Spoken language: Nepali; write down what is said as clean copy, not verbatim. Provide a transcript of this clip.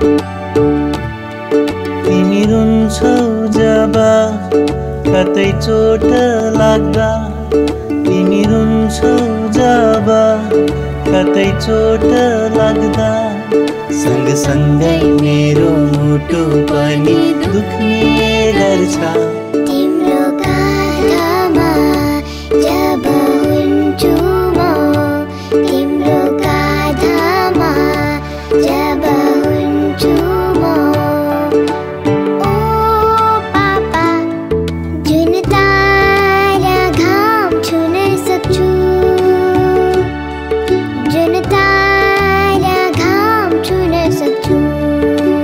तिमी रुन्छौ जब कतै चोट लाग्दा, तिमी रुन्छौ जब कतै चोट लाग्दा, सँगसँगै मेरो मुटु पनि दुख्ने गर्छ। तिम्रो काँधमा जब हुन्छु म, तिम्रो काँधमा जब हुन्छु म, ओ पापा जुन तारा घाम छुन सक्छु, जुन तारा घाम छुन सक्छु।